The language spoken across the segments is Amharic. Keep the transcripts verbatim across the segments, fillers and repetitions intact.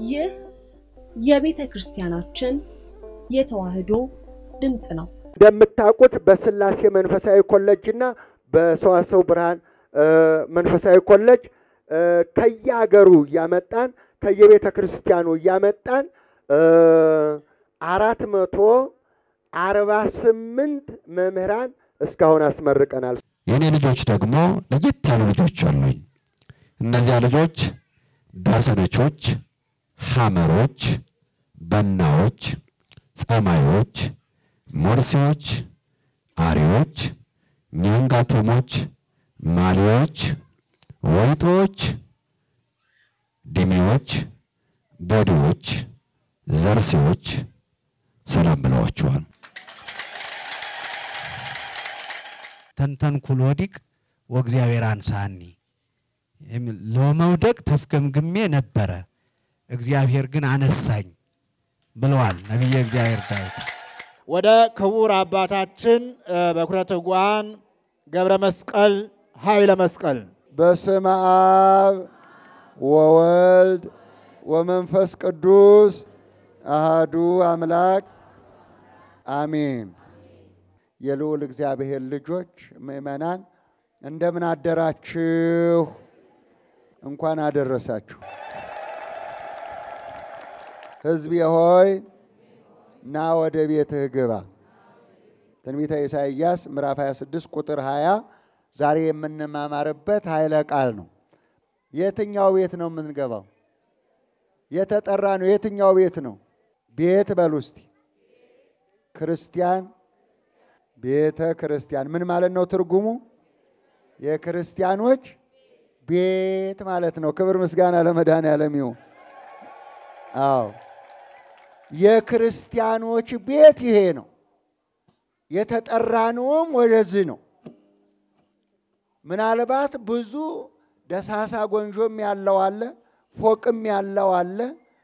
ይህ የቤተ ክርስቲያናችን የተዋህዶ ድምጽ ነው። እንደምታውቁት በስላሴ መንፈሳዊ ኮሌጅና በሰዋሰው ብርሃን መንፈሳዊ ኮሌጅ ከያገሩ ያመጣን ከየቤተ ክርስቲያኑ ያመጣን አራት መቶ አርባ ስምንት መምህራን እስካሁን አስመርቀናል። የኔ ልጆች ደግሞ ለየት ያሉ ልጆች አሉኝ። እነዚያ ልጆች ዳሰነቾች፣ ሐመሮች፣ በናዎች፣ ጸማዮች፣ ሞርሲዎች፣ አሪዎች፣ ኛንጋቶሞች፣ ማሊዎች፣ ወይጦች፣ ዲሚዎች፣ ቦዲዎች፣ ዘርሲዎች ሰላም ብለዋቸዋል። ተንተንኩል ወዲቅ ወእግዚአብሔር አንሳኒ ለመውደቅ ተፍገምግሜ ነበረ እግዚአብሔር ግን አነሳኝ ብለዋል ነብዩ እግዚአብሔር ዳዊት። ወደ ክቡር አባታችን በኩረ ትጉሃን ገብረ መስቀል ኃይለ መስቀል በስመ አብ ወወልድ ወመንፈስ ቅዱስ አሐዱ አምላክ አሜን። የልዑል እግዚአብሔር ልጆች ምእመናን እንደምን አደራችሁ? እንኳን አደረሳችሁ። ሕዝቤ ሆይ ና ወደ ቤትህ ግባ። ትንቢተ ኢሳይያስ ምዕራፍ ሃያ ስድስት ቁጥር ሃያ ዛሬ የምንማማርበት ኃይለ ቃል ነው። የትኛው ቤት ነው የምንገባው? የተጠራ ነው። የትኛው ቤት ነው? ቤት በሉ እስቲ። ክርስቲያን ቤተ ክርስቲያን ምን ማለት ነው ትርጉሙ? የክርስቲያኖች ቤት ማለት ነው። ክብር ምስጋና ለመድኃኔዓለም ይሁን። አዎ የክርስቲያኖች ቤት ይሄ ነው። የተጠራነውም ወደዚህ ነው። ምናልባት ብዙ ደሳሳ ጎንጆም ያለው አለ፣ ፎቅም ያለው አለ፣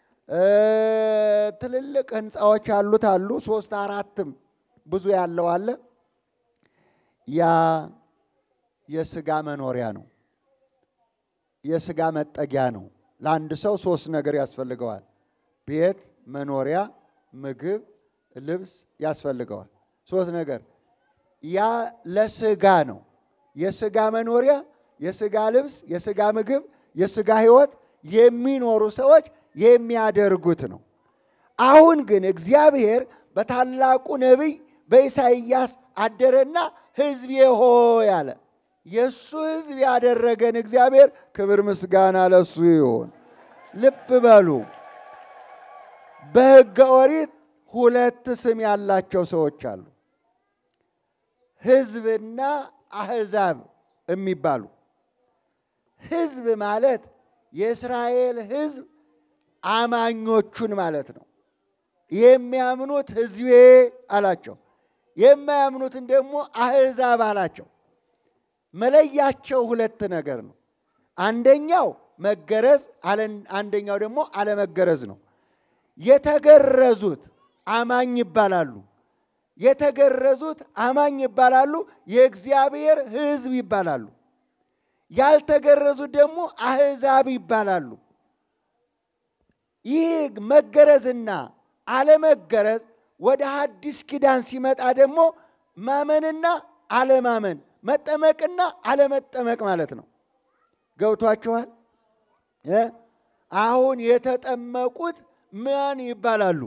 ትልልቅ ህንጻዎች ያሉት አሉ፣ ሶስት አራትም ብዙ ያለው አለ። ያ የሥጋ መኖሪያ ነው። የሥጋ መጠጊያ ነው። ለአንድ ሰው ሶስት ነገር ያስፈልገዋል። ቤት፣ መኖሪያ፣ ምግብ፣ ልብስ ያስፈልገዋል። ሶስት ነገር። ያ ለሥጋ ነው። የሥጋ መኖሪያ፣ የሥጋ ልብስ፣ የሥጋ ምግብ፣ የሥጋ ህይወት የሚኖሩ ሰዎች የሚያደርጉት ነው። አሁን ግን እግዚአብሔር በታላቁ ነቢይ በኢሳይያስ አደረና ሕዝቤ ሆይ አለ። የሱ ሕዝብ ያደረገን እግዚአብሔር ክብር ምስጋና ለሱ ይሁን። ልብ በሉ። በሕገ ኦሪት ሁለት ስም ያላቸው ሰዎች አሉ። ሕዝብና አሕዛብ የሚባሉ። ሕዝብ ማለት የእስራኤል ሕዝብ አማኞቹን ማለት ነው። የሚያምኑት ሕዝቤ አላቸው። የማያምኑትን ደግሞ አሕዛብ አላቸው። መለያቸው ሁለት ነገር ነው። አንደኛው መገረዝ፣ አንደኛው ደግሞ አለመገረዝ ነው። የተገረዙት አማኝ ይባላሉ። የተገረዙት አማኝ ይባላሉ፣ የእግዚአብሔር ሕዝብ ይባላሉ። ያልተገረዙት ደግሞ አሕዛብ ይባላሉ። ይህ መገረዝና አለመገረዝ ወደ ሐዲስ ኪዳን ሲመጣ ደግሞ ማመንና አለማመን፣ መጠመቅና አለመጠመቅ ማለት ነው። ገብቷችኋል? አሁን የተጠመቁት ማን ይባላሉ?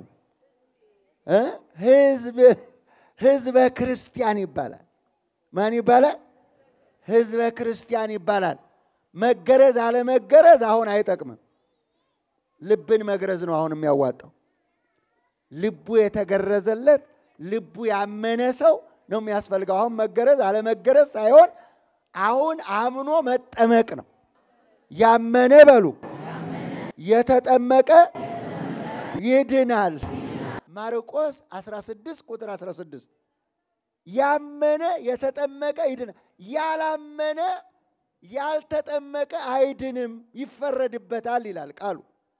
ሕዝብ ሕዝበ ክርስቲያን ይባላል። ማን ይባላል? ሕዝበ ክርስቲያን ይባላል። መገረዝ አለመገረዝ አሁን አይጠቅምም። ልብን መግረዝ ነው አሁን የሚያዋጣው። ልቡ የተገረዘለት ልቡ ያመነ ሰው ነው የሚያስፈልገው። አሁን መገረዝ አለመገረዝ ሳይሆን አሁን አምኖ መጠመቅ ነው። ያመነ በሉ የተጠመቀ ይድናል። ማርቆስ አስራ ስድስት ቁጥር አስራ ስድስት ያመነ የተጠመቀ ይድናል፣ ያላመነ ያልተጠመቀ አይድንም ይፈረድበታል ይላል ቃሉ።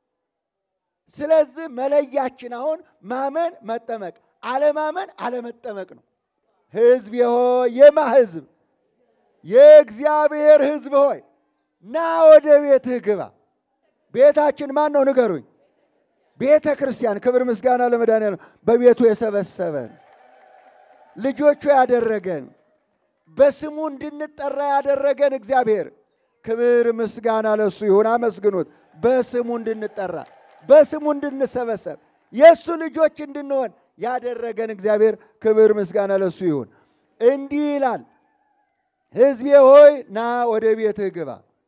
ስለዚህ መለያችን አሁን ማመን መጠመቅ፣ አለማመን አለመጠመቅ ነው። ሕዝብ ሆይ የማ ሕዝብ? የእግዚአብሔር ሕዝብ ሆይ ና ወደ ቤትህ ግባ። ቤታችን ማን ነው ንገሩኝ? ቤተ ክርስቲያን ክብር ምስጋና ለመድኃኒዓለም በቤቱ የሰበሰበን ልጆቹ ያደረገን በስሙ እንድንጠራ ያደረገን እግዚአብሔር ክብር ምስጋና ለሱ ይሁን። አመስግኑት። በስሙ እንድንጠራ በስሙ እንድንሰበሰብ የሱ ልጆች እንድንሆን ያደረገን እግዚአብሔር ክብር ምስጋና ለሱ ይሁን። እንዲህ ይላል፣ ሕዝቤ ሆይ ና ወደ ቤትህ ግባ፣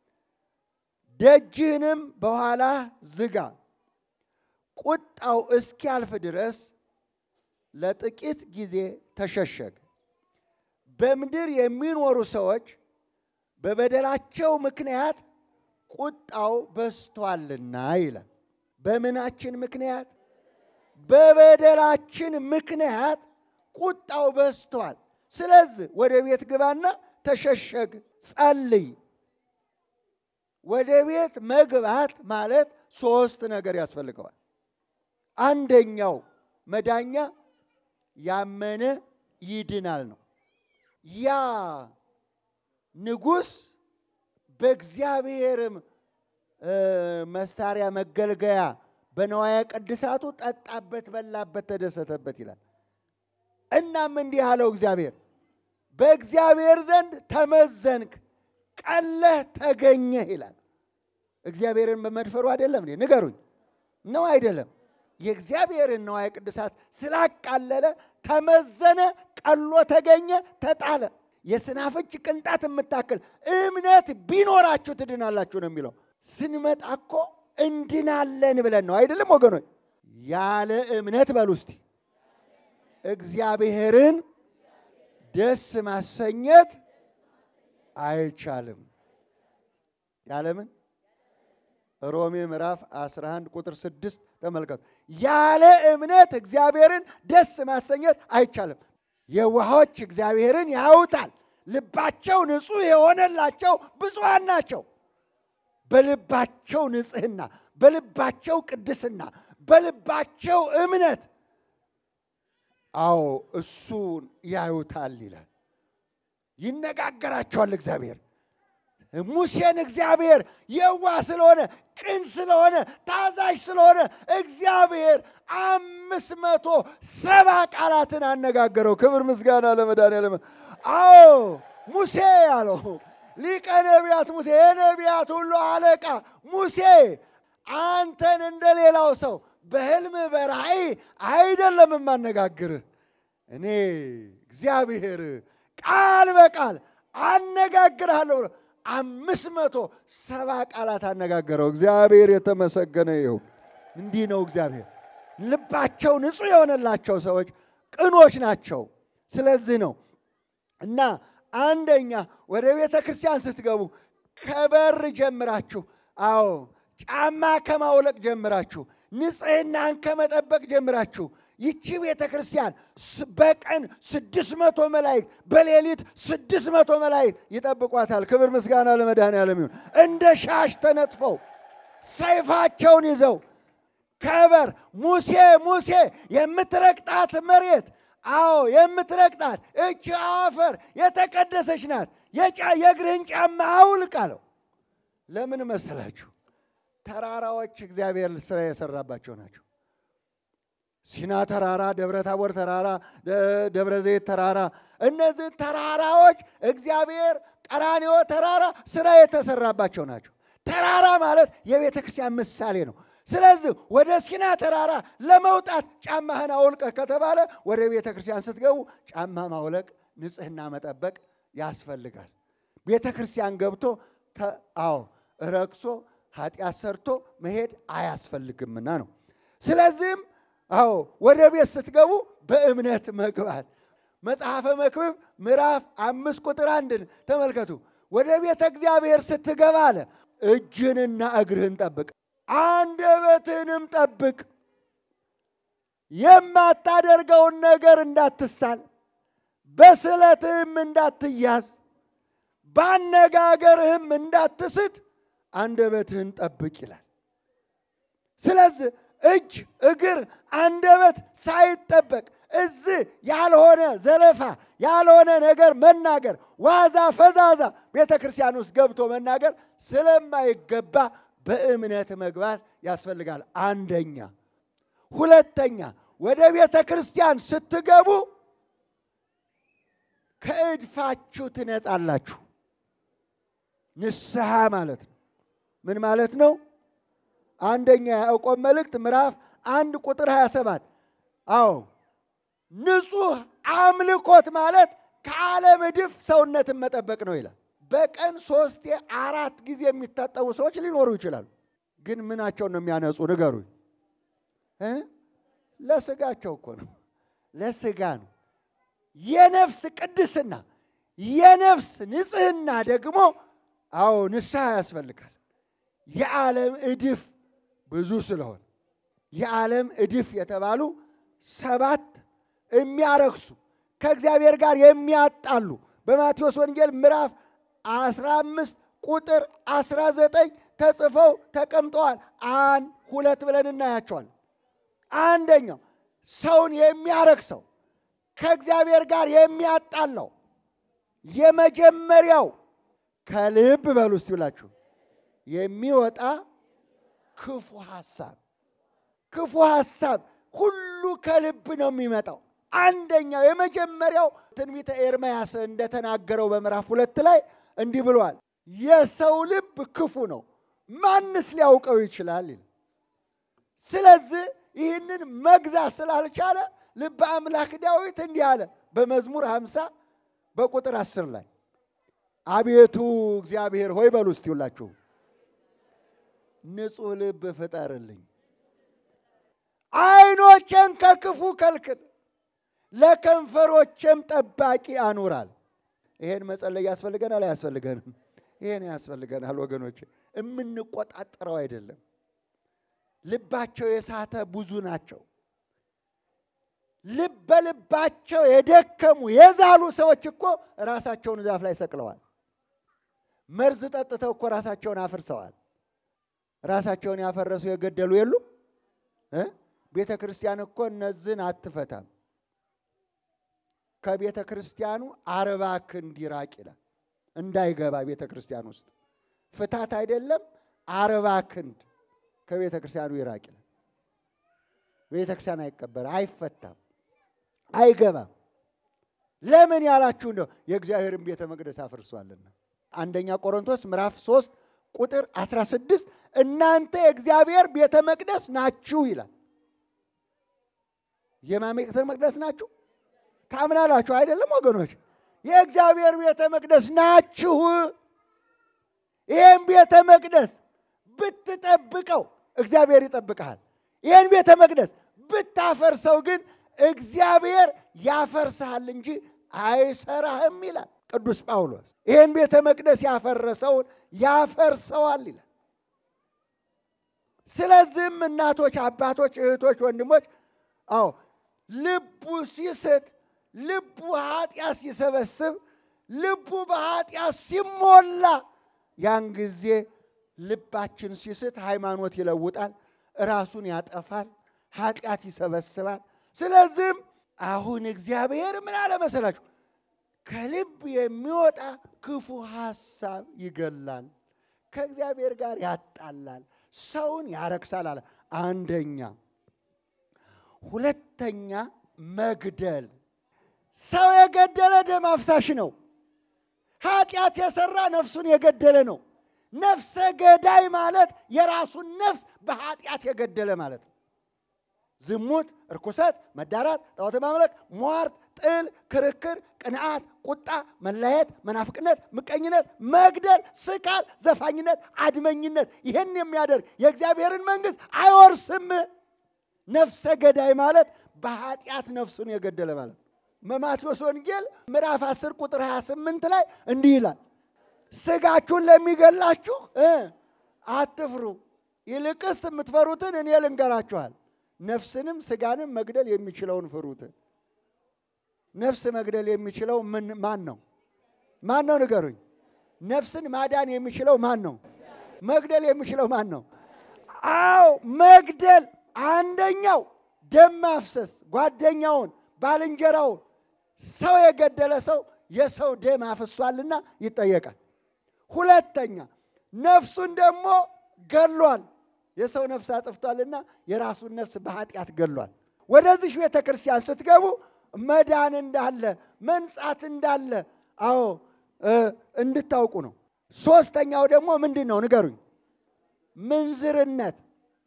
ደጅህንም በኋላ ዝጋ፣ ቁጣው እስኪያልፍ ድረስ ለጥቂት ጊዜ ተሸሸግ። በምድር የሚኖሩ ሰዎች በበደላቸው ምክንያት ቁጣው በስቷልና ይላል። በምናችን ምክንያት? በበደላችን ምክንያት ቁጣው በስቷል። ስለዚህ ወደ ቤት ግባና ተሸሸግ፣ ጸልይ። ወደ ቤት መግባት ማለት ሶስት ነገር ያስፈልገዋል። አንደኛው መዳኛ ያመነ ይድናል ነው። ያ ንጉሥ በእግዚአብሔርም መሳሪያ መገልገያ በነዋያ ቅድሳቱ ጠጣበት፣ በላበት፣ ተደሰተበት ይላል። እናም እንዲህ አለው እግዚአብሔር በእግዚአብሔር ዘንድ ተመዘንክ፣ ቀለህ ተገኘህ ይላል። እግዚአብሔርን በመድፈሩ አይደለም እንዴ? ንገሩኝ። ነው አይደለም? የእግዚአብሔርን ነዋያ ቅድሳት ስላቃለለ ተመዘነ፣ ቀሎ ተገኘ፣ ተጣለ። የስናፍጭ ቅንጣት የምታክል እምነት ቢኖራችሁ ትድናላችሁ ነው የሚለው። ስንመጣ እኮ እንድናለን ብለን ነው አይደለም ወገኖች? ያለ እምነት በሉ እስቲ እግዚአብሔርን ደስ ማሰኘት አይቻልም። ያለምን ሮሜ ምዕራፍ አስራ አንድ ቁጥር ስድስት ተመልከቱ። ያለ እምነት እግዚአብሔርን ደስ ማሰኘት አይቻልም። የዋሆች እግዚአብሔርን ያዩታል፣ ልባቸው ንጹሕ የሆነላቸው ብፁዓን ናቸው። በልባቸው ንጽሕና፣ በልባቸው ቅድስና፣ በልባቸው እምነት አዎ እሱን ያዩታል ይላል። ይነጋገራቸዋል እግዚአብሔር። ሙሴን እግዚአብሔር የዋህ ስለሆነ ቅን ስለሆነ ታዛዥ ስለሆነ እግዚአብሔር አምስት መቶ ሰባ ቃላትን አነጋገረው። ክብር ምስጋና ለመድኃኒዓለም። አዎ ሙሴ ያለው ሊቀ ነቢያት ሙሴ፣ የነቢያት ሁሉ አለቃ ሙሴ አንተን እንደሌላው ሰው በሕልም በራእይ አይደለም የማነጋግርህ፣ እኔ እግዚአብሔር ቃል በቃል አነጋግርሃለሁ ብሎ አምስት መቶ ሰባ ቃላት አነጋገረው። እግዚአብሔር የተመሰገነ ይሁን። እንዲህ ነው እግዚአብሔር። ልባቸው ንጹሕ የሆነላቸው ሰዎች ቅኖች ናቸው። ስለዚህ ነው እና አንደኛ ወደ ቤተ ክርስቲያን ስትገቡ ከበር ጀምራችሁ፣ አዎ ጫማ ከማውለቅ ጀምራችሁ፣ ንጽሕናን ከመጠበቅ ጀምራችሁ ይቺ ቤተ ክርስቲያን በቀን ስድስት መቶ መላእክት በሌሊት ስድስት መቶ መላእክት ይጠብቋታል። ክብር ምስጋና ለመድኃኒዓለም ይሁን። እንደ ሻሽ ተነጥፈው ሰይፋቸውን ይዘው ከበር ሙሴ ሙሴ የምትረግጣት መሬት፣ አዎ የምትረግጣት እቺ አፈር የተቀደሰች ናት፣ የእግርህን ጫማ አውልቅ አለው። ለምን መሰላችሁ? ተራራዎች እግዚአብሔር ስራ የሰራባቸው ናቸው። ሲና ተራራ፣ ደብረ ታቦር ተራራ፣ ደብረ ዘይት ተራራ፣ እነዚህ ተራራዎች እግዚአብሔር ቀራንዮ ተራራ ስራ የተሰራባቸው ናቸው። ተራራ ማለት የቤተ ክርስቲያን ምሳሌ ነው። ስለዚህ ወደ ሲና ተራራ ለመውጣት ጫማህን አውልቀህ ከተባለ ወደ ቤተ ክርስቲያን ስትገቡ ጫማ ማውለቅ፣ ንጽሕና መጠበቅ ያስፈልጋል። ቤተ ክርስቲያን ገብቶ አዎ ረክሶ ኃጢአት ሰርቶ መሄድ አያስፈልግምና ነው። ስለዚህም አዎ ወደ ቤት ስትገቡ በእምነት መግባት። መጽሐፈ መክብብ ምዕራፍ አምስት ቁጥር አንድን ተመልከቱ። ወደ ቤተ እግዚአብሔር ስትገባ አለ እጅንና እግርህን ጠብቅ፣ አንደበትህንም ጠብቅ፣ የማታደርገውን ነገር እንዳትሳል፣ በስለትህም እንዳትያዝ፣ ባነጋገርህም እንዳትስት አንደበትህን ጠብቅ ይላል። ስለዚህ እጅ፣ እግር፣ አንደበት ሳይጠበቅ እዚህ ያልሆነ ዘለፋ ያልሆነ ነገር መናገር፣ ዋዛ ፈዛዛ ቤተ ክርስቲያን ውስጥ ገብቶ መናገር ስለማይገባ በእምነት መግባት ያስፈልጋል። አንደኛ ሁለተኛ ወደ ቤተ ክርስቲያን ስትገቡ ከእድፋችሁ ትነጻላችሁ። ንስሐ ማለት ነው። ምን ማለት ነው? አንደኛ ያዕቆብ መልእክት ምዕራፍ አንድ ቁጥር ሃያ ሰባት አዎ ንጹህ አምልኮት ማለት ከዓለም እድፍ ሰውነትን መጠበቅ ነው ይላል። በቀን ሶስቴ አራት ጊዜ የሚታጠቡ ሰዎች ሊኖሩ ይችላሉ። ግን ምናቸው ነው የሚያነጹ? ንገሩኝ እ ለስጋቸው እኮ ነው፣ ለስጋ ነው። የነፍስ ቅድስና የነፍስ ንጽህና ደግሞ አዎ ንስሐ ያስፈልጋል። የዓለም እድፍ ብዙ ስለሆነ የዓለም እድፍ የተባሉ ሰባት የሚያረክሱ ከእግዚአብሔር ጋር የሚያጣሉ በማቴዎስ ወንጌል ምዕራፍ አስራ አምስት ቁጥር አስራ ዘጠኝ ተጽፈው ተቀምጠዋል። አንድ ሁለት ብለን እናያቸዋል። አንደኛው ሰውን የሚያረክሰው ከእግዚአብሔር ጋር የሚያጣላው የመጀመሪያው ከልብ በሉ እስቲ ብላችሁ የሚወጣ ክፉ ሐሳብ። ክፉ ሐሳብ ሁሉ ከልብ ነው የሚመጣው። አንደኛው የመጀመሪያው ትንቢተ ኤርምያስ እንደተናገረው በምዕራፍ ሁለት ላይ እንዲህ ብሏል፣ የሰው ልብ ክፉ ነው ማንስ ሊያውቀው ይችላል? ስለዚህ ይህንን መግዛት ስላልቻለ ልበ አምላክ ዳዊት እንዲህ አለ በመዝሙር ሃምሳ በቁጥር አስር ላይ አቤቱ እግዚአብሔር ሆይ በሉ እስቲ ሁላችሁ ንጹሕ ልብ ፍጠርልኝ፣ ዓይኖቼን ከክፉ ከልክል፣ ለከንፈሮቼም ጠባቂ አኑራል። ይሄን መጸለይ ያስፈልገናል አያስፈልገንም? ይሄን ያስፈልገናል ወገኖች። የምንቆጣጠረው አይደለም። ልባቸው የሳተ ብዙ ናቸው። ልብ በልባቸው የደከሙ የዛሉ ሰዎች እኮ ራሳቸውን ዛፍ ላይ ሰቅለዋል። መርዝ ጠጥተው እኮ ራሳቸውን አፍርሰዋል። ራሳቸውን ያፈረሱ የገደሉ የሉ እ ቤተ ክርስቲያን እኮ እነዚህን አትፈታም። ከቤተ ክርስቲያኑ አርባ ክንድ ይራቅ ይላል። እንዳይገባ ቤተ ክርስቲያን ውስጥ ፍታት አይደለም አርባ ክንድ ከቤተ ክርስቲያኑ ይራቅ ይላል። ቤተ ክርስቲያን አይቀበል አይፈታም አይገባም። ለምን ያላችሁ እንደው የእግዚአብሔርን ቤተ መቅደስ አፍርሷልና። አንደኛ ቆሮንቶስ ምዕራፍ ሶስት ቁጥር አስራ ስድስት እናንተ የእግዚአብሔር ቤተ መቅደስ ናችሁ ይላል። የማን ቤተ መቅደስ ናችሁ? ታምናላችሁ አይደለም ወገኖች? የእግዚአብሔር ቤተ መቅደስ ናችሁ። ይሄን ቤተ መቅደስ ብትጠብቀው እግዚአብሔር ይጠብቅሃል። ይሄን ቤተ መቅደስ ብታፈርሰው ግን እግዚአብሔር ያፈርስሃል እንጂ አይሰራህም ይላል ቅዱስ ጳውሎስ። ይሄን ቤተ መቅደስ ያፈረሰውን ያፈርሰዋል ይላል። ስለዚህም እናቶች፣ አባቶች፣ እህቶች፣ ወንድሞች አዎ ልቡ ሲስት፣ ልቡ ኃጢአት ሲሰበስብ፣ ልቡ በኃጢአት ሲሞላ ያን ጊዜ ልባችን ሲስት ሃይማኖት ይለውጣል፣ ራሱን ያጠፋል፣ ኃጢአት ይሰበስባል። ስለዚህም አሁን እግዚአብሔር ምን አለ መሰላችሁ? ከልብ የሚወጣ ክፉ ሐሳብ ይገላል፣ ከእግዚአብሔር ጋር ያጣላል፣ ሰውን ያረክሳል አለ። አንደኛ። ሁለተኛ መግደል። ሰው የገደለ ደም አፍሳሽ ነው። ኃጢአት የሰራ ነፍሱን የገደለ ነው። ነፍሰ ገዳይ ማለት የራሱን ነፍስ በኃጢአት የገደለ ማለት ነው። ዝሙት፣ እርኩሰት፣ መዳራት፣ ጣዖት ማምለክ፣ ሟርት፣ ጥል፣ ክርክር፣ ቅንዓት፣ ቁጣ፣ መለየት፣ መናፍቅነት፣ ምቀኝነት፣ መግደል፣ ስካር፣ ዘፋኝነት፣ አድመኝነት ይህን የሚያደርግ የእግዚአብሔርን መንግሥት አይወርስም። ነፍሰ ገዳይ ማለት በኃጢአት ነፍሱን የገደለ ማለት ነው። በማቴዎስ ወንጌል ምዕራፍ አስር ቁጥር ሃያ ስምንት ላይ እንዲህ ይላል፣ ስጋችሁን ለሚገላችሁ አትፍሩ፣ ይልቅስ የምትፈሩትን እኔ ልንገራችኋል። ነፍስንም ስጋንም መግደል የሚችለውን ፍሩት። ነፍስ መግደል የሚችለው ምን ማን ነው? ማን ነው ንገሩኝ? ነፍስን ማዳን የሚችለው ማን ነው? መግደል የሚችለው ማን ነው? አዎ መግደል። አንደኛው ደም ማፍሰስ፣ ጓደኛውን ባልንጀራውን ሰው የገደለ ሰው የሰው ደም አፍሷልና ይጠየቃል። ሁለተኛ ነፍሱን ደግሞ ገሏል። የሰው ነፍስ አጥፍቷልና የራሱን ነፍስ በኃጢአት ገሏል። ወደዚህ ቤተ ክርስቲያን ስትገቡ መዳን እንዳለ መንጻት እንዳለ አዎ እንድታውቁ ነው። ሶስተኛው ደግሞ ምንድን ነው ንገሩኝ? ምንዝርነት።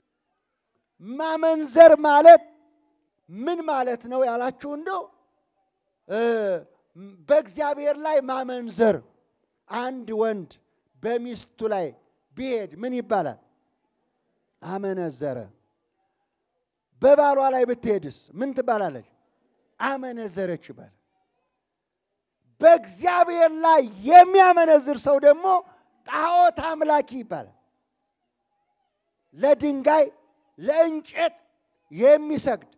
ማመንዘር ማለት ምን ማለት ነው ያላችሁ እንደው በእግዚአብሔር ላይ ማመንዘር። አንድ ወንድ በሚስቱ ላይ ቢሄድ ምን ይባላል? አመነዘረ። በባሏ ላይ ብትሄድስ ምን ትባላለች? አመነዘረች ይባላል። በእግዚአብሔር ላይ የሚያመነዝር ሰው ደግሞ ጣዖት አምላኪ ይባላል። ለድንጋይ ለእንጨት የሚሰግድ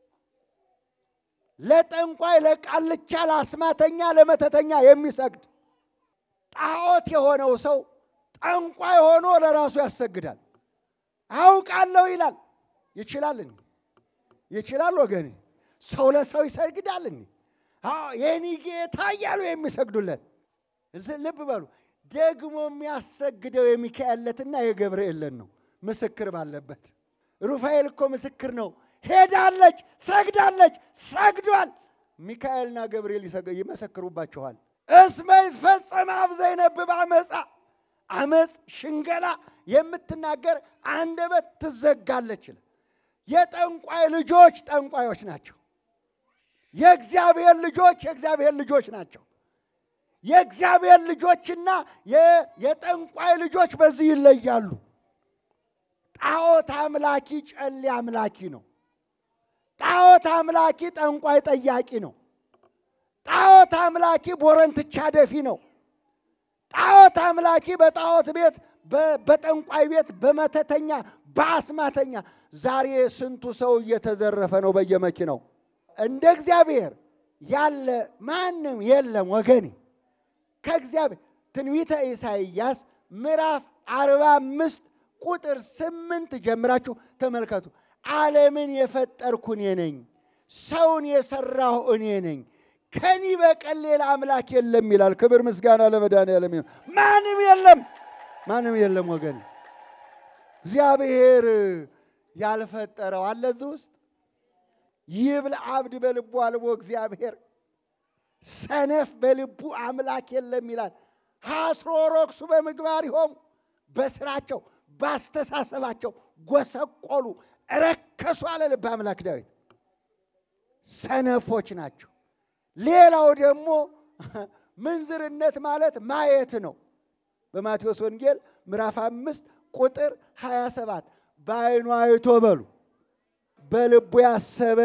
ለጠንቋይ ለቃልቻ ለአስማተኛ ለመተተኛ የሚሰግድ ጣዖት የሆነው ሰው ጠንቋይ ሆኖ ለራሱ ያሰግዳል። አውቃለሁ ይላል። ይችላል እንዴ? ይችላል ወገኔ? ሰው ለሰው ይሰግዳል እንዴ? አዎ የኔ ጌታ እያሉ የሚሰግዱለት ልብ በሉ። ደግሞ የሚያሰግደው የሚካኤልለትና የገብርኤልን ነው ምስክር ባለበት። ሩፋኤል እኮ ምስክር ነው። ሄዳለች፣ ሰግዳለች፣ ሰግዷል። ሚካኤልና ገብርኤል ይመሰክሩባቸዋል። እስመ ይትፈጸም አፍ ዘይነብብ አመፃ። አመፅ ሽንገላ የምትናገር አንደበት ትዘጋለች። የጠንቋይ ልጆች ጠንቋዮች ናቸው። የእግዚአብሔር ልጆች የእግዚአብሔር ልጆች ናቸው። የእግዚአብሔር ልጆችና የጠንቋይ ልጆች በዚህ ይለያሉ። ጣዖት አምላኪ ጨሌ አምላኪ ነው። ጣዖት አምላኪ ጠንቋይ ጠያቂ ነው። ጣዖት አምላኪ ቦረንትቻ ደፊ ነው። ጣዖት አምላኪ በጣዖት ቤት በጠንቋይ ቤት በመተተኛ በአስማተኛ ዛሬ ስንቱ ሰው እየተዘረፈ ነው በየመኪናው። እንደ እግዚአብሔር ያለ ማንም የለም ወገኔ። ከእግዚአብሔር ትንቢተ ኢሳይያስ ምዕራፍ አርባ አምስት ቁጥር ስምንት ጀምራችሁ ተመልከቱ። ዓለምን የፈጠርኩ እኔ ነኝ፣ ሰውን የሰራሁ እኔ ነኝ፣ ከኔ በቀር ሌላ አምላክ የለም ይላል። ክብር ምስጋና ለመድኃኒዓለም ይሁን። ማንም የለም፣ ማንም የለም ወገኔ። እግዚአብሔር ያልፈጠረው አለ እዚህ ውስጥ? ይብል አብድ በልቡ አልቦ እግዚአብሔር፣ ሰነፍ በልቡ አምላክ የለም ይላል። ሐስሮ ሮክሱ በምግባር ይሆሙ፣ በስራቸው ባስተሳሰባቸው ጎሰቆሉ ረከሱ አለ ልበ አምላክ ዳዊት። ሰነፎች ናቸው። ሌላው ደግሞ ምንዝርነት ማለት ማየት ነው። በማቴዎስ ወንጌል ምዕራፍ አምስት ቁጥር ሀያ ሰባት በዓይኑ አይቶ በሉ በልቡ ያሰበ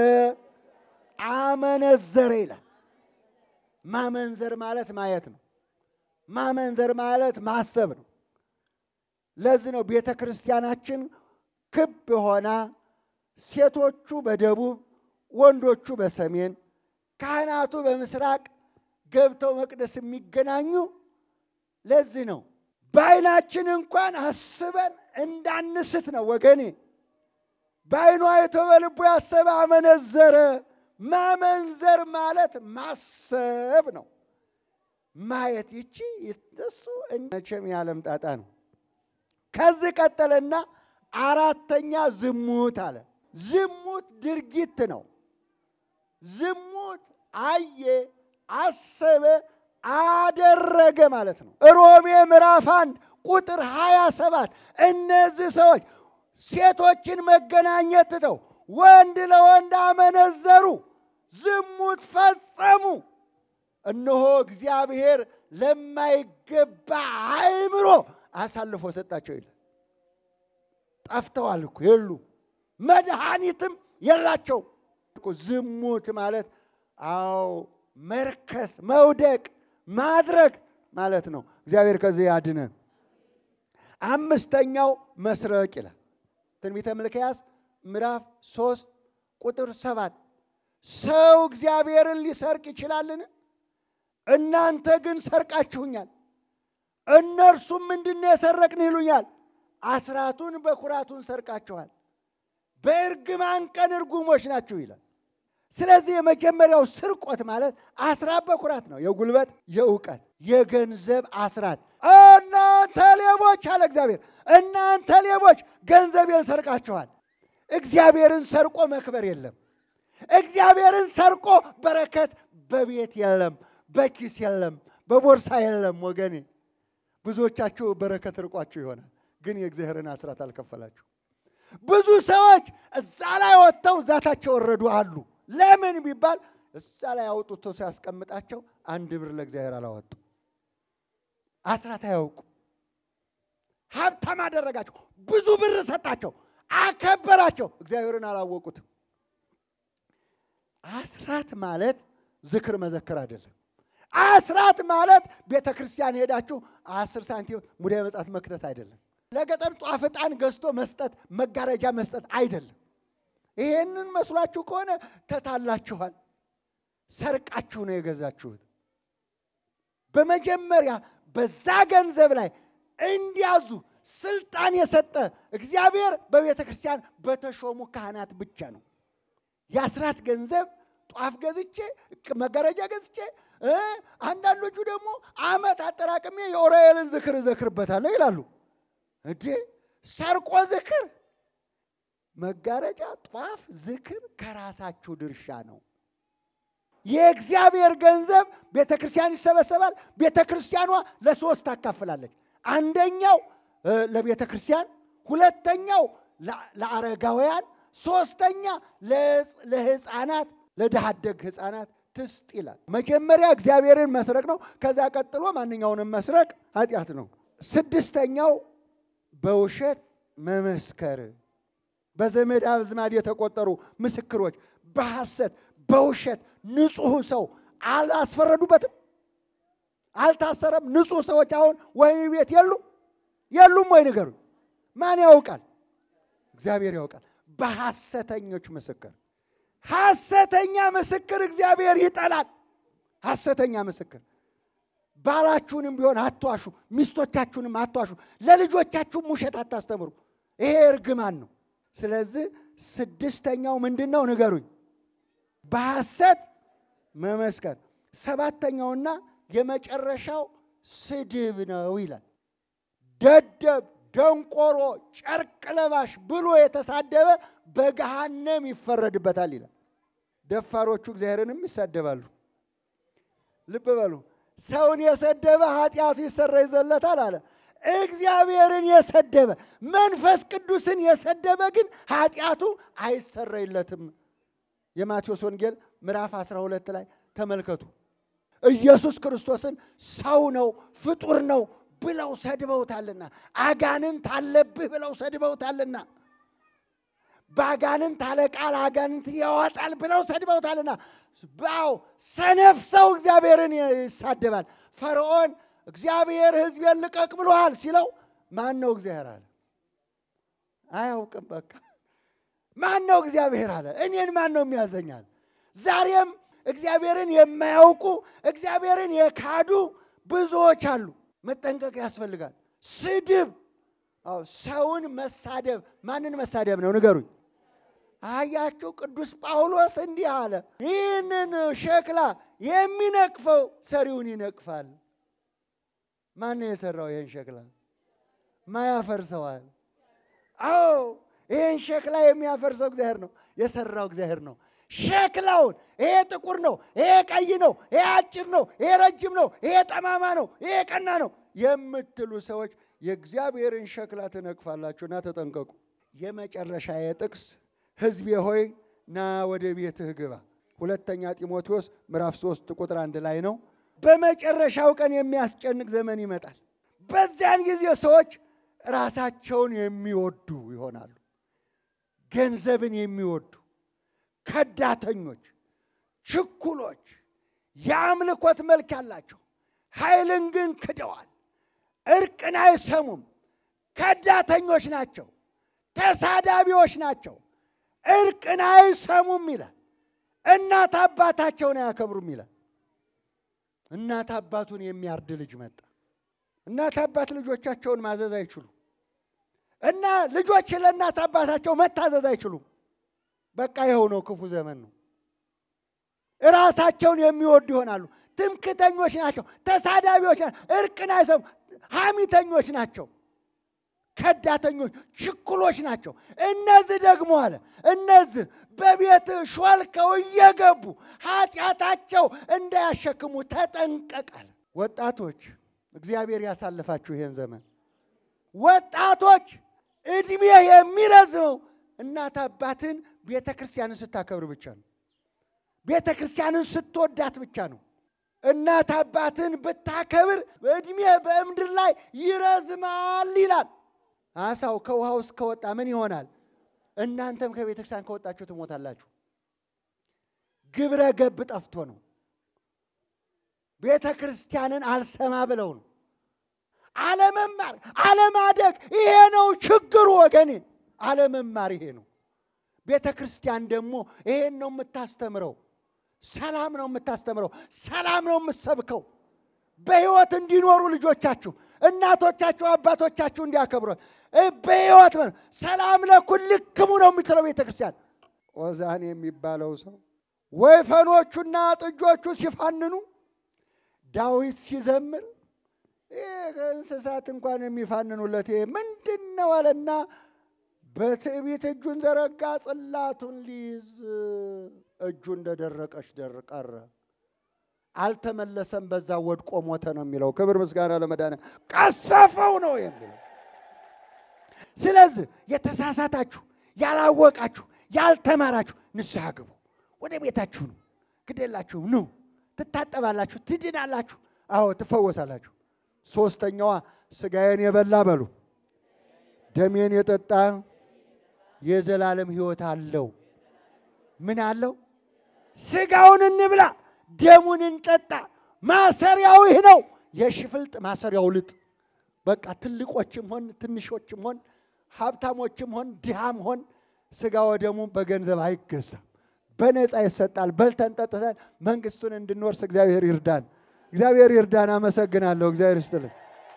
አመነዘረ ይላል። ማመንዘር ማለት ማየት ነው። ማመንዘር ማለት ማሰብ ነው። ለዚህ ነው ቤተ ክርስቲያናችን ክብ ሆና ሴቶቹ በደቡብ ወንዶቹ በሰሜን ካህናቱ በምስራቅ ገብተው መቅደስ የሚገናኙ። ለዚህ ነው በዓይናችን እንኳን አስበን እንዳንስት ነው ወገኔ። በዓይኑ አይቶ በልቡ ያሰበ አመነዘረ። ማመንዘር ማለት ማሰብ ነው። ማየት ይቺ እሱ መቼም ያለም ጣጣ ነው። ከዚህ ቀጠለና አራተኛ ዝሙት አለ። ዝሙት ድርጊት ነው። ዝሙት አየ፣ አሰበ፣ አደረገ ማለት ነው። ሮሜ ምዕራፍ አንድ ቁጥር ሀያ ሰባት እነዚህ ሰዎች ሴቶችን መገናኘት ትተው ወንድ ለወንድ አመነዘሩ፣ ዝሙት ፈጸሙ። እነሆ እግዚአብሔር ለማይገባ አእምሮ አሳልፎ ሰጣቸው ይላል። ጠፍተዋል እኮ የሉም፣ መድኃኒትም የላቸው። ዝሙት ማለት አዎ መርከስ፣ መውደቅ፣ ማድረግ ማለት ነው። እግዚአብሔር ከዚህ ያድነን። አምስተኛው መስረቅ ይላል። ትንቢተ ሚልክያስ ምዕራፍ ሶስት ቁጥር ሰባት ሰው እግዚአብሔርን ሊሰርቅ ይችላልን? እናንተ ግን ሰርቃችሁኛል። እነርሱም ምንድነው የሰረቅን ይሉኛል? አስራቱን በኩራቱን ሰርቃችኋል። በእርግማን ቀን እርጉሞች ናችሁ ይላል። ስለዚህ የመጀመሪያው ስርቆት ማለት አስራት በኩራት ነው። የጉልበት፣ የእውቀት፣ የገንዘብ አስራት። እናንተ ሌቦች ሌቦች አለ እግዚአብሔር፣ እናንተ ሌቦች ገንዘቤን ሰርቃችኋል። እግዚአብሔርን ሰርቆ መክበር የለም። እግዚአብሔርን ሰርቆ በረከት በቤት የለም፣ በኪስ የለም፣ በቦርሳ የለም። ወገኔ ብዙዎቻችሁ በረከት ርቋችሁ ይሆናል፣ ግን የእግዚአብሔርን አስራት አልከፈላችሁ። ብዙ ሰዎች እዛ ላይ ወጥተው ዛታቸው ወረዱ አሉ። ለምን ቢባል እዛ ላይ አውጥቶ ሲያስቀምጣቸው አንድ ብር ለእግዚአብሔር አላወጡ። አስራት አያውቁ። ሀብታም አደረጋቸው፣ ብዙ ብር ሰጣቸው፣ አከበራቸው፣ እግዚአብሔርን አላወቁትም። አስራት ማለት ዝክር መዘከር አይደለም። አስራት ማለት ቤተ ክርስቲያን ሄዳችሁ አስር ሳንቲም ሙዳየ ምጽዋት መክተት አይደለም። ለገጠር ጧፍ ዕጣን ገዝቶ መስጠት፣ መጋረጃ መስጠት አይደለም። ይሄንን መስሏችሁ ከሆነ ተታላችኋል። ሰርቃችሁ ነው የገዛችሁት። በመጀመሪያ በዛ ገንዘብ ላይ እንዲያዙ ስልጣን የሰጠ እግዚአብሔር በቤተ ክርስቲያን በተሾሙ ካህናት ብቻ ነው። የአስራት ገንዘብ ጧፍ ገዝቼ መጋረጃ ገዝቼ አንዳንዶቹ ደግሞ ዓመት አጠራቅሜ የኦራኤልን ዝክር ዘክርበታለሁ ይላሉ። እንዴ ሰርቆ ዝክር፣ መጋረጃ፣ ጧፍ፣ ዝክር ከራሳችሁ ድርሻ ነው። የእግዚአብሔር ገንዘብ ቤተ ክርስቲያን ይሰበሰባል። ቤተ ክርስቲያኗ ለሶስት ታካፍላለች። አንደኛው ለቤተ ክርስቲያን፣ ሁለተኛው ለአረጋውያን፣ ሶስተኛ ለሕፃናት፣ ለድሃ አደግ ሕፃናት ትስጥ ይላል። መጀመሪያ እግዚአብሔርን መስረቅ ነው። ከዛ ቀጥሎ ማንኛውንም መስረቅ ኃጢአት ነው። ስድስተኛው በውሸት መመስከር፣ በዘመድ አዝማድ የተቆጠሩ ምስክሮች በሐሰት በውሸት ንጹህ ሰው አላስፈረዱበትም፣ አልታሰረም። ንጹህ ሰዎች አሁን ወህኒ ቤት የሉ የሉም ወይ ንገሩኝ? ማን ያውቃል? እግዚአብሔር ያውቃል። በሐሰተኞች ምስክር፣ ሐሰተኛ ምስክር እግዚአብሔር ይጠላል። ሐሰተኛ ምስክር። ባላችሁንም ቢሆን አትዋሹ፣ ሚስቶቻችሁንም አትዋሹ፣ ለልጆቻችሁም ውሸት አታስተምሩ። ይሄ እርግማን ነው። ስለዚህ ስድስተኛው ምንድን ነው ንገሩኝ? በሐሰት መመስከር። ሰባተኛውና የመጨረሻው ስድብ ነው ይላል። ደደብ፣ ደንቆሮ፣ ጨርቅ ለባሽ ብሎ የተሳደበ በገሃነም ይፈረድበታል ይላል። ደፋሮቹ እግዚአብሔርንም ይሳደባሉ። ልብ በሉ። ሰውን የሰደበ ኃጢአቱ ይሰረይለታል አለ። እግዚአብሔርን የሰደበ መንፈስ ቅዱስን የሰደበ ግን ኃጢአቱ አይሰረይለትም። የማቴዎስ ወንጌል ምዕራፍ አስራ ሁለት ላይ ተመልከቱ። ኢየሱስ ክርስቶስን ሰው ነው ፍጡር ነው ብለው ሰድበውታልና፣ አጋንንት አለብህ ብለው ሰድበውታልና፣ በአጋንንት አለቃል አጋንንት ያወጣል ብለው ሰድበውታልና፣ ባው ሰነፍ ሰው እግዚአብሔርን ይሳደባል። ፈርዖን እግዚአብሔር ሕዝቤን ልቀቅ ብሎሃል ሲለው ማን ነው እግዚአብሔር አለ? አያውቅም። በቃ ማን ነው እግዚአብሔር አለ? እኔን ማን ነው የሚያዘኛል? ዛሬም እግዚአብሔርን የማያውቁ እግዚአብሔርን የካዱ ብዙዎች አሉ። መጠንቀቅ ያስፈልጋል። ስድብ፣ አዎ ሰውን መሳደብ። ማንን መሳደብ ነው ንገሩኝ? አያችሁ ቅዱስ ጳውሎስ እንዲህ አለ፣ ይህንን ሸክላ የሚነቅፈው ሰሪውን ይነቅፋል። ማን ነው የሰራው ይህን ሸክላ? ማያፈርሰዋል። አዎ ይህን ሸክላ የሚያፈርሰው እግዚአብሔር ነው፣ የሰራው እግዚአብሔር ነው። ሸክላውን ይሄ ጥቁር ነው፣ ይሄ ቀይ ነው፣ ይሄ አጭር ነው፣ ይሄ ረጅም ነው፣ ይሄ ጠማማ ነው፣ ይሄ ቀና ነው የምትሉ ሰዎች የእግዚአብሔርን ሸክላ ትነቅፋላችሁና ተጠንቀቁ። የመጨረሻ የጥቅስ ሕዝቤ ሆይ ና ወደ ቤትህ ግባ። ሁለተኛ ጢሞቴዎስ ምዕራፍ ሶስት ቁጥር አንድ ላይ ነው። በመጨረሻው ቀን የሚያስጨንቅ ዘመን ይመጣል። በዚያን ጊዜ ሰዎች ራሳቸውን የሚወዱ ይሆናሉ፣ ገንዘብን የሚወዱ ከዳተኞች፣ ችኩሎች፣ የአምልኮት መልክ ያላቸው፣ ኃይልን ግን ክደዋል፣ እርቅን አይሰሙም፣ ከዳተኞች ናቸው፣ ተሳዳቢዎች ናቸው፣ እርቅን አይሰሙም ይላል። እናት አባታቸውን አያከብሩም ይላል። እናት አባቱን የሚያርድ ልጅ መጣ። እናት አባት ልጆቻቸውን ማዘዝ አይችሉም እና ልጆች ለእናት አባታቸው መታዘዝ አይችሉም። በቃ ይኸው ነው፣ ክፉ ዘመን ነው። ራሳቸውን የሚወዱ ይሆናሉ፣ ትምክተኞች ናቸው፣ ተሳዳቢዎች ናቸው፣ እርቅን አይሰሙም፣ ሐሚተኞች ናቸው። ከዳተኞች ችኩሎች ናቸው። እነዚህ ደግሞ አለ እነዚህ በቤት ሾልከው እየገቡ ኃጢአታቸው እንዳያሸክሙ ተጠንቀቃል። ወጣቶች እግዚአብሔር ያሳልፋችሁ ይሄን ዘመን። ወጣቶች እድሜ የሚረዝመው እናት አባትን ቤተክርስቲያንን ስታከብር ብቻ ነው። ቤተክርስቲያንን ስትወዳት ብቻ ነው። እናት አባትን ብታከብር እድሜ በምድር ላይ ይረዝማል ይላል። አሳው ከውሃ ውስጥ ከወጣ ምን ይሆናል? እናንተም ከቤተክርስቲያን ከወጣችሁ ትሞታላችሁ። ግብረ ገብ ጠፍቶ ነው። ቤተክርስቲያንን አልሰማ ብለው ነው። አለመማር አለማደግ ይሄ ነው ችግሩ ወገኔ። አለመማር ይሄ ነው። ቤተክርስቲያን ደግሞ ይሄን ነው የምታስተምረው። ሰላም ነው የምታስተምረው። ሰላም ነው የምትሰብከው። በህይወት እንዲኖሩ ልጆቻችሁ እናቶቻችሁ አባቶቻችሁ እንዲያከብሩ በህይወት ሰላም ለኩልክሙ ነው የምትለው ቤተክርስቲያን። ኦዛን የሚባለው ሰው ወይፈኖቹና ጥጆቹ ሲፋንኑ ዳዊት ሲዘምር እንስሳት እንኳን የሚፋንኑለት ምንድነው አለና በትዕቢት እጁን ዘረጋ፣ ጽላቱን ሊይዝ እጁ እንደደረቀች ደርቀረ አልተመለሰም፣ በዛ ወድቆ ሞተ ነው የሚለው። ክብር ምስጋና ለመድኃኒዓለም። ቀሰፈው ነው የሚለው። ስለዚህ የተሳሳታችሁ ያላወቃችሁ ያልተማራችሁ ንስሐ ግቡ። ወደ ቤታችሁ ነው ግዴላችሁ ነው ትታጠባላችሁ፣ ትድናላችሁ። አዎ ትፈወሳላችሁ። ሶስተኛዋ ስጋዬን የበላ በሉ ደሜን የጠጣ የዘላለም ሕይወት አለው። ምን አለው? ስጋውን እንብላ ደሙን እንጠጣ። ማሰሪያው ይህ ነው። የሽፍልጥ ማሰሪያው ልጥ። በቃ ትልቆችም ሆን ትንሾችም ሆን ሀብታሞችም ሆን ድሃም ሆን ስጋ ወደሙ በገንዘብ አይገዛም፣ በነፃ ይሰጣል። በልተን ጠጥተን መንግስቱን እንድንወርስ እግዚአብሔር ይርዳን። እግዚአብሔር ይርዳን። አመሰግናለሁ። እግዚአብሔር ይስጥልኝ።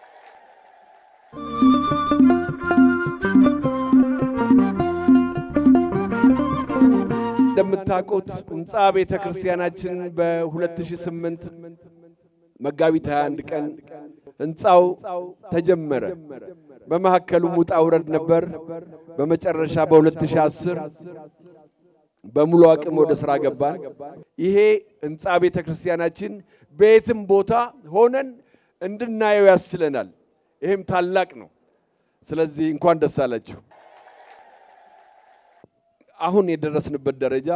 እንደምታውቁት ህንጻ ቤተክርስቲያናችን በ2008 መጋቢት ሃያ አንድ ቀን ህንጻው ተጀመረ። በመሐከሉ ሙጣ ውረድ ነበር። በመጨረሻ በ2010 በሙሉ አቅም ወደ ስራ ገባን። ይሄ ህንጻ ቤተክርስቲያናችን በየትም ቦታ ሆነን እንድናየው ያስችለናል። ይሄም ታላቅ ነው። ስለዚህ እንኳን ደስ አላችሁ። አሁን የደረስንበት ደረጃ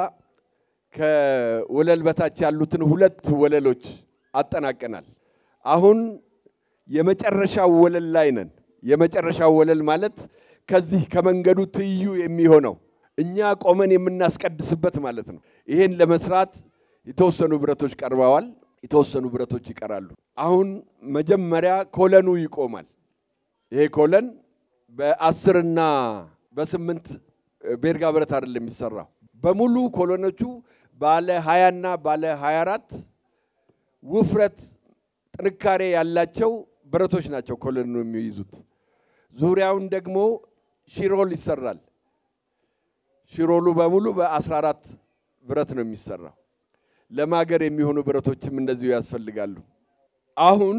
ከወለል በታች ያሉትን ሁለት ወለሎች አጠናቀናል። አሁን የመጨረሻው ወለል ላይ ነን። የመጨረሻው ወለል ማለት ከዚህ ከመንገዱ ትይዩ የሚሆነው እኛ ቆመን የምናስቀድስበት ማለት ነው። ይሄን ለመስራት የተወሰኑ ብረቶች ቀርበዋል። የተወሰኑ ብረቶች ይቀራሉ። አሁን መጀመሪያ ኮለኑ ይቆማል። ይሄ ኮለን በ10 እና በ8 ቤርጋ ብረት አይደለም የሚሰራው። በሙሉ ኮሎኖቹ ባለ ሃያ እና ባለ ሃያ አራት ውፍረት ጥንካሬ ያላቸው ብረቶች ናቸው ኮሎኑ የሚይዙት። ዙሪያውን ደግሞ ሽሮል ይሰራል። ሽሮሉ በሙሉ በ14 ብረት ነው የሚሰራው። ለማገር የሚሆኑ ብረቶችም እንደዚሁ ያስፈልጋሉ። አሁን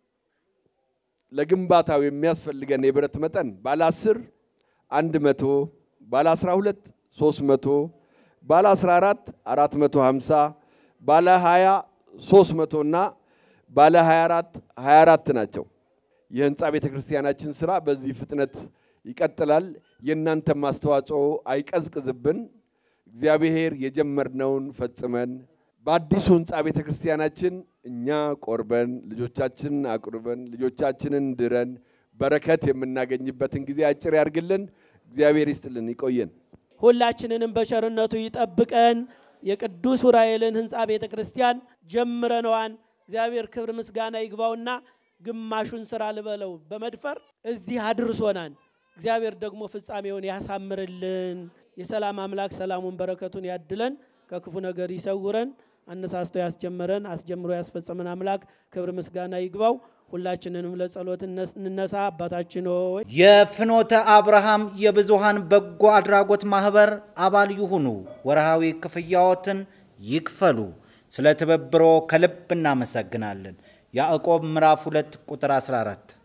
ለግንባታው የሚያስፈልገን የብረት መጠን ባለ አስር አንድ መቶ፣ ባለ አስራ ሁለት ሶስት መቶ፣ ባለ አስራ አራት አራት መቶ ሃምሳ፣ ባለ ሃያ ሶስት መቶ እና ባለ ሃያ አራት ሃያ አራት ናቸው። የህንጻ ቤተክርስቲያናችን ስራ በዚህ ፍጥነት ይቀጥላል። የእናንተ ማስተዋጽኦ አይቀዝቅዝብን። እግዚአብሔር የጀመርነውን ፈጽመን በአዲሱ ህንጻ ቤተክርስቲያናችን እኛ ቆርበን ልጆቻችን አቁርበን ልጆቻችንን ድረን በረከት የምናገኝበትን ጊዜ አጭር ያርግልን። እግዚአብሔር ይስጥልን፣ ይቆየን። ሁላችንንም በቸርነቱ ይጠብቀን። የቅዱስ ዑራኤልን ህንጻ ቤተክርስቲያን ጀምረናል። እግዚአብሔር ክብር ምስጋና ይግባውና ግማሹን ስራ ልበለው በመድፈር እዚህ አድርሶናል። እግዚአብሔር ደግሞ ፍጻሜውን ያሳምርልን። የሰላም አምላክ ሰላሙን በረከቱን ያድለን፣ ከክፉ ነገር ይሰውረን። አነሳስቶ ያስጀመረን አስጀምሮ ያስፈጸመን አምላክ ክብር ምስጋና ይግባው። ሁላችንንም ለጸሎት እንነሳ። አባታችን ሆይ የፍኖተ አብርሃም የብዙሃን በጎ አድራጎት ማህበር አባል ይሁኑ። ወርሃዊ ክፍያዎትን ይክፈሉ። ስለ ተበብሮ ከልብ እናመሰግናለን። ያዕቆብ ምዕራፍ ሁለት ቁጥር አስራ አራት